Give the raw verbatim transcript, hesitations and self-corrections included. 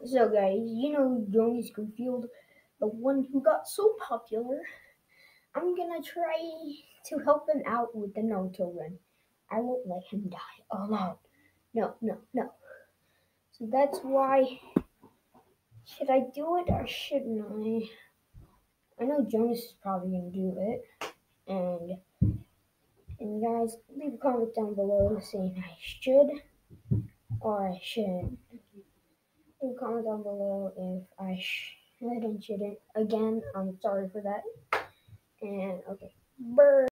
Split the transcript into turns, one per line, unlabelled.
So, guys, you know Jonas Greenfield, the one who got so popular. I'm gonna try to help him out with the Naruto run. I won't let him die alone. No, no, no. So that's why. Should I do it or shouldn't I? I know Jonas is probably gonna do it, and and guys, leave a comment down below saying I should or I shouldn't. Leave a comment down below if I should and shouldn't. Again, I'm sorry for that. And okay, burn.